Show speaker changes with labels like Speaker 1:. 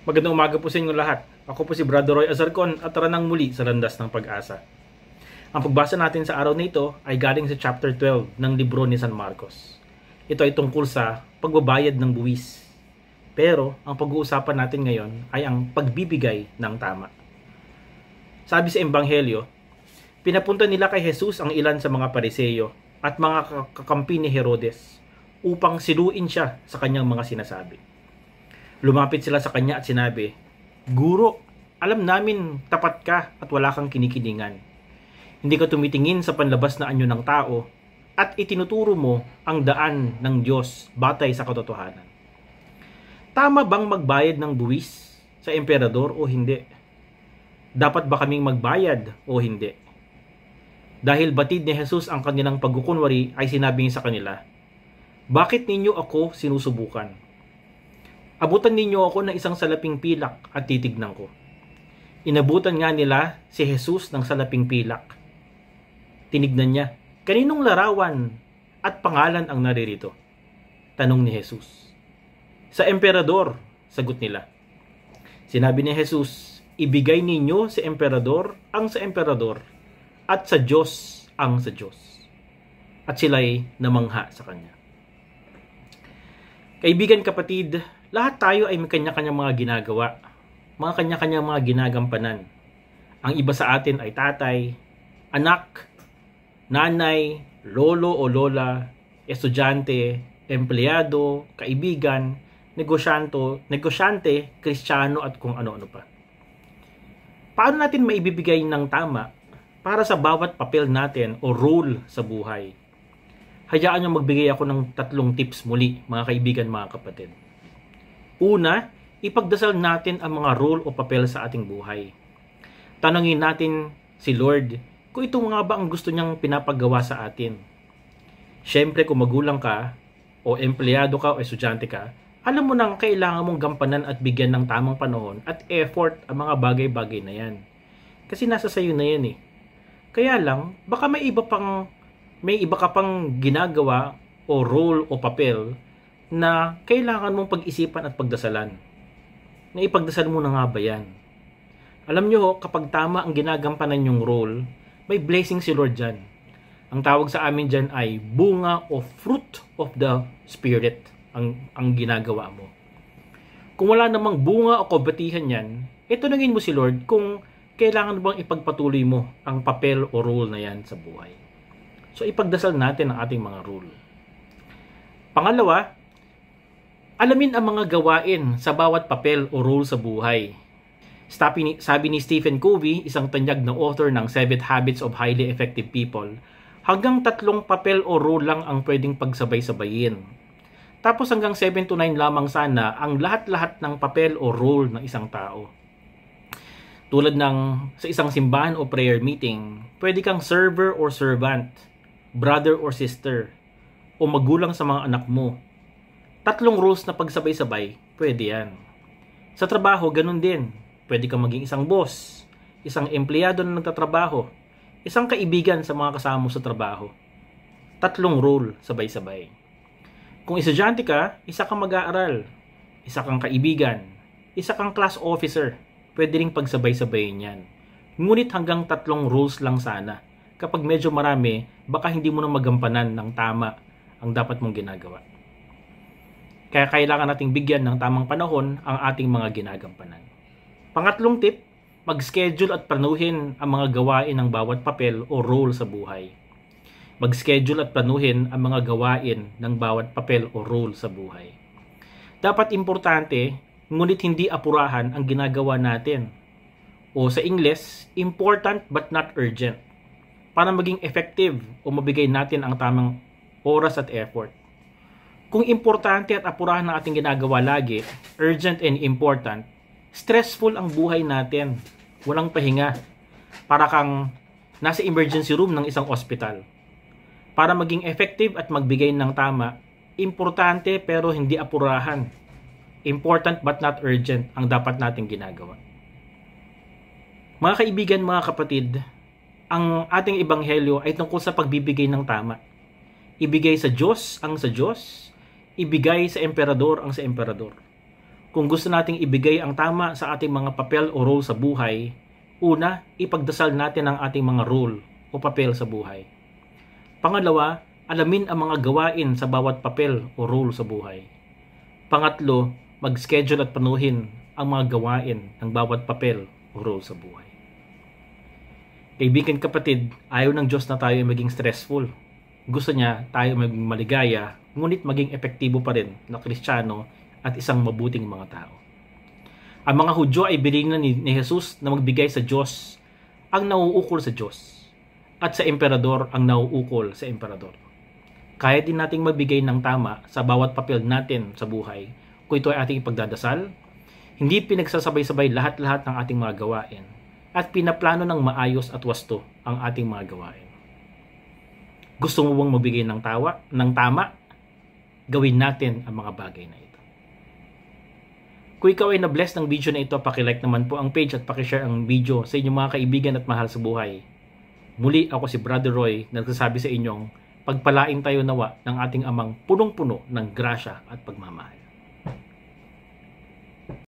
Speaker 1: Magandang umaga po sa inyo lahat. Ako po si Brother Roy Azarcon at tara nang muli sa Landas ng Pag-asa. Ang pagbasa natin sa araw na ito ay galing sa chapter 12 ng libro ni San Marcos. Ito ay tungkol sa pagbabayad ng buwis. Pero ang pag-uusapan natin ngayon ay ang pagbibigay ng tama. Sabi sa Ebanghelyo, pinapunta nila kay Jesus ang ilan sa mga Pariseyo at mga kakampi ni Herodes upang siluin siya sa kanyang mga sinasabi. Lumapit sila sa kanya at sinabi, "Guro, alam namin tapat ka at wala kang kinikilingan. Hindi ka tumitingin sa panlabas na anyo ng tao at itinuturo mo ang daan ng Diyos batay sa katotohanan. Tama bang magbayad ng buwis sa emperador o hindi? Dapat ba kaming magbayad o hindi?" Dahil batid ni Jesus ang kanilang pagkukunwari ay sinabi niya sa kanila, "Bakit ninyo ako sinusubukan? Abutan ninyo ako ng isang salaping pilak at titignan ko." Inabutan nga nila si Jesus ng salaping pilak. Tinignan niya, "Kaninong larawan at pangalan ang naririto?" Tanong ni Jesus. "Sa emperador," sagot nila. Sinabi ni Jesus, "Ibigay ninyo sa emperador ang sa emperador at sa Diyos ang sa Diyos." At sila'y namangha sa kanya. Kaibigan, kapatid, lahat tayo ay may kanya-kanyang mga ginagawa, mga kanya-kanyang mga ginagampanan. Ang iba sa atin ay tatay, anak, nanay, lolo o lola, estudyante, empleyado, kaibigan, negosyante, kristyano at kung ano-ano pa. Paano natin maibibigay ng tama para sa bawat papel natin o role sa buhay? Hayaan nyo magbigay ako ng 3 tips muli, mga kaibigan, mga kapatid. Una, ipagdasal natin ang mga role o papel sa ating buhay. Tanungin natin si Lord kung ito nga ba ang gusto niyang pinapagawa sa atin. Siyempre, kung magulang ka, o empleyado ka, o estudyante ka, alam mo nang kailangan mong gampanan at bigyan ng tamang panahon at effort ang mga bagay-bagay na yan. Kasi nasa sayo na yan eh. Kaya lang, baka may iba ka pang ginagawa o role o papel na kailangan mong pag-isipan at pagdasalan. Na ipagdasal mo na nga ba yan? Alam nyo, kapag tama ang ginagampanan yung role, may blessing si Lord dyan. Ang tawag sa amin dyan ay bunga o fruit of the Spirit ang ginagawa mo. Kung wala namang bunga o kabatihan yan, itanungin mo si Lord kung kailangan bang ipagpatuloy mo ang papel o role na yan sa buhay. So ipagdasal natin ang ating mga role. Pangalawa, alamin ang mga gawain sa bawat papel o role sa buhay. Sabi ni Stephen Covey, isang tanyag na author ng 7 Habits of Highly Effective People, hanggang 3 papel o role lang ang pwedeng pagsabay-sabayin. Tapos hanggang 7 to 9 lamang sana ang lahat-lahat ng papel o role ng isang tao. Tulad ng sa isang simbahan o prayer meeting, pwede kang server or servant, brother or sister, o magulang sa mga anak mo. 3 roles na pagsabay-sabay, pwede yan. Sa trabaho, ganun din. Pwede kang maging isang boss, isang empleyado na nagtatrabaho, isang kaibigan sa mga kasama mo sa trabaho. 3 role, sabay-sabay. Kung estudyante ka, isa kang mag-aaral, isa kang kaibigan, isa kang class officer, pwede ring pagsabay-sabayin yan. Ngunit hanggang 3 roles lang sana. Kapag medyo marami, baka hindi mo na magampanan ng tama ang dapat mong ginagawa. Kaya kailangan nating bigyan ng tamang panahon ang ating mga ginagampanan. Pangatlong tip, mag-schedule at planuhin ang mga gawain ng bawat papel o role sa buhay. Mag-schedule at planuhin ang mga gawain ng bawat papel o role sa buhay. Dapat importante, ngunit hindi apurahan ang ginagawa natin. O sa Ingles, important but not urgent. Para maging effective o mabigay natin ang tamang oras at effort. Kung importante at apurahan ang ating ginagawa lagi, urgent and important, stressful ang buhay natin. Walang pahinga. Para kang nasa emergency room ng isang ospital. Para maging effective at magbigay ng tama, importante pero hindi apurahan. Important but not urgent ang dapat nating ginagawa. Mga kaibigan, mga kapatid, ang ating ebanghelyo ay tungkol sa pagbibigay ng tama. Ibigay sa Diyos ang sa Diyos, ibigay sa emperador ang sa emperador. Kung gusto nating ibigay ang tama sa ating mga papel o role sa buhay, una, ipagdasal natin ang ating mga role o papel sa buhay. Pangalawa, alamin ang mga gawain sa bawat papel o role sa buhay. Pangatlo, mag-schedule at panuhin ang mga gawain ng bawat papel o role sa buhay. Kaibigan kapatid, ayaw ng Diyos na tayo ay maging stressful. Gusto niya tayo maging maligaya, ngunit maging epektibo pa rin na Kristiyano at isang mabuting mga tao. Ang mga Hudyo ay bilingan ni Jesus na magbigay sa Diyos ang nauukol sa Diyos at sa emperador ang nauukol sa emperador. Kaya din nating magbigay ng tama sa bawat papel natin sa buhay kung ito ay ating ipagdadasal, hindi pinagsasabay-sabay lahat-lahat ng ating mga gawain at pinaplano ng maayos at wasto ang ating mga gawain. Gusto mo bang magbigay ng tama? Gawin natin ang mga bagay na ito. Kung ikaw ay na-bless ng video na ito, pakilike naman po ang page at pakishare ang video sa inyong mga kaibigan at mahal sa buhay. Muli ako si Brother Roy na nagsasabi sa inyong pagpalain tayo nawa ng ating amang punong-puno ng grasya at pagmamahal.